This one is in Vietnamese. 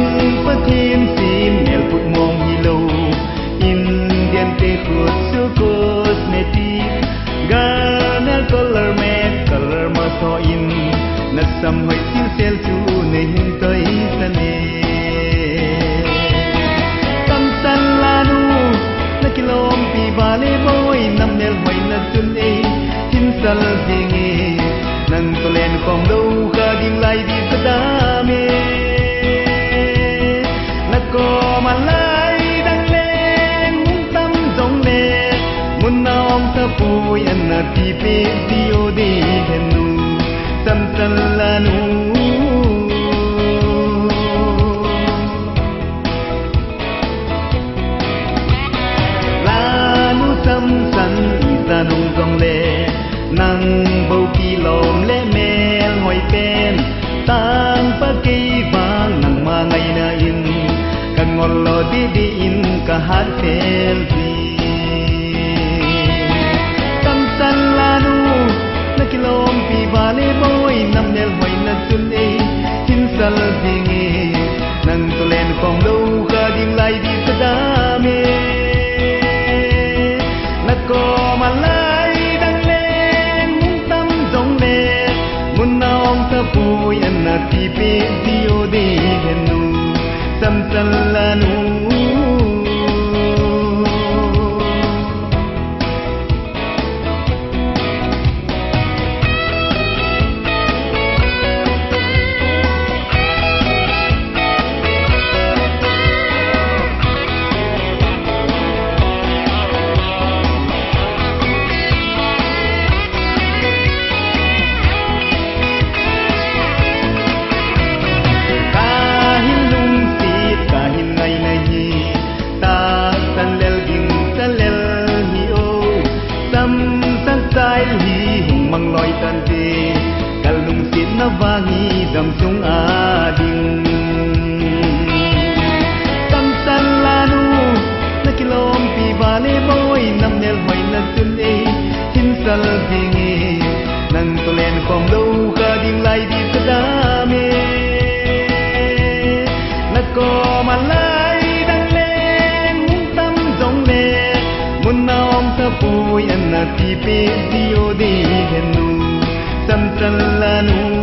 bất thiên xin nèo phút mong hi lâu Indian te khut su cosmetic Garner color matte color mà so in na sam hoi siêu sel chu nei hin toi sane tam san la nu na kilom pi vale boy nam nel hoi na chun ei hin sal dingi nan to len khom đâu ka ding lai di sada me na ko ma lai dang len mun tam dong le mun na ong ta pui an na ti pe di o de hen nu sam san la nu la nu sam san i sa nong dong le nang bầu kỳ lom lẽ mel hỏi pen tang pa cây vàng nang ma ngày na in kan ngol lo di in ka hat fel vi tam san la nu na kilom pi vale boy nam nel hoy na chun ei hin sal dingi nang to len khom lo ka ding lai di sada me na ko ma lai pui an na ti pe di o de hen nu sam san la nu mang loi tan te kalung sin na wangi dam sung ading tam san la nu na kilom pi vale boy nam nel hoi na chun ei hin sal dingi nang to len khom lo ka ding lai di sada me na ko ma lai dang len mun tam dong le mun na om ta pui an na ti pe di o de hen nu sam san la nu